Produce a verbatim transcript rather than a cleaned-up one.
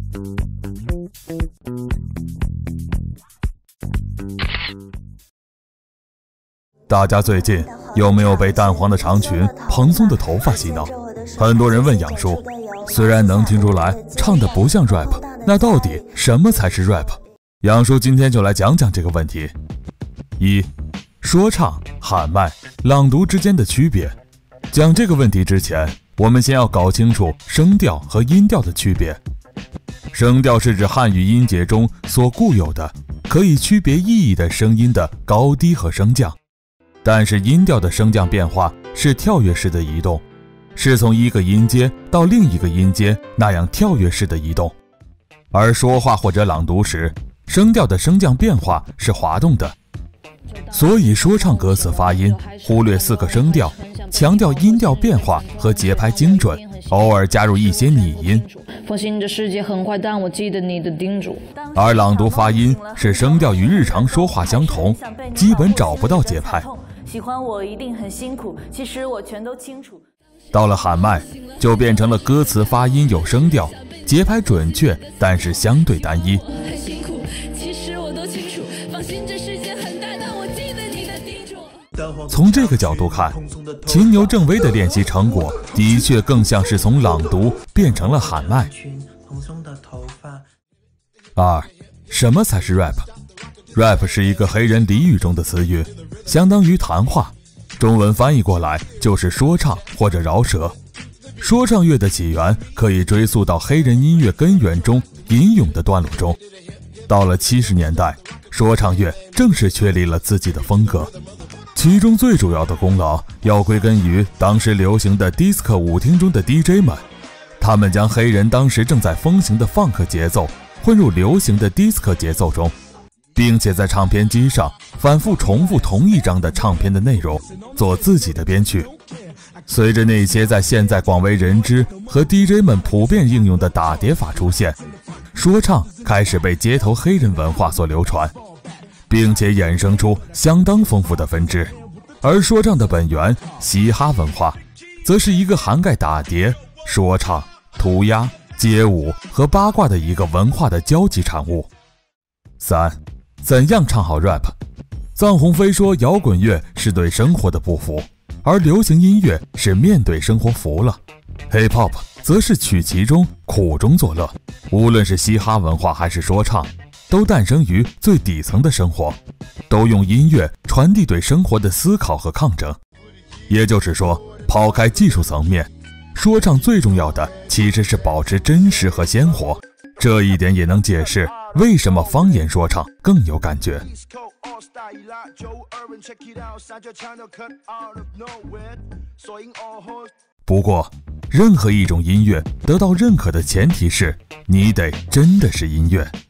大家最近有没有被淡黄的长裙、蓬松的头发洗脑？很多人问杨叔，虽然能听出来唱的不像 rap， 那到底什么才是 rap？ 杨叔今天就来讲讲这个问题。一、说唱、喊麦、朗读之间的区别。讲这个问题之前，我们先要搞清楚声调和音调的区别。声调是指汉语音节中所固有的可以区别意义的声音的高低和升降，但是音调的升降变化是跳跃式的移动，是从一个音阶到另一个音阶那样跳跃式的移动。而说话或者朗读时，声调的升降变化是滑动的。所以说唱歌词发音忽略四个声调，强调音调变化和节拍精准，偶尔加入一些拟音。 放心，这世界很坏，但我记得你的叮嘱。 而朗读发音是声调与日常说话相同，基本找不到节拍。 喜欢我一定很辛苦，其实我全都清楚。 到了喊麦，就变成了歌词发音有声调，节拍准确，但是相对单一。从这个角度看，秦牛正威的练习成果的确更像是从朗读变成了喊麦。二、什么才是 rap？ rap 是一个黑人俚语中的词语，相当于谈话，中文翻译过来就是说唱或者饶舌。说唱乐的起源可以追溯到黑人音乐根源中吟咏的段落中。到了七十年代，说唱乐正式确立了自己的风格，其中最主要的功劳要归根于当时流行的 disco 舞厅中的 D J 们，他们将黑人当时正在风行的放克节奏混入流行的 disco 节奏中，并且在唱片机上反复重复同一张的唱片的内容，做自己的编曲。随着那些在现在广为人知和 D J 们普遍应用的打碟法出现，说唱开始被街头黑人文化所流传，并且衍生出相当丰富的分支。而说唱的本源嘻哈文化，则是一个涵盖打碟、说唱、涂鸦、街舞和八卦的一个文化的交集产物。三、怎样唱好 rap？ 臧鸿飞说，摇滚乐是对生活的不服，而流行音乐是面对生活服了， hip hop 则是取其中苦中作乐。无论是嘻哈文化还是说唱，都诞生于最底层的生活，都用音乐传递对生活的思考和抗争。也就是说，抛开技术层面，说唱最重要的其实是保持真实和鲜活，这一点也能解释为什么方言说唱更有感觉。不过，任何一种音乐得到认可的前提是，你得真的是音乐。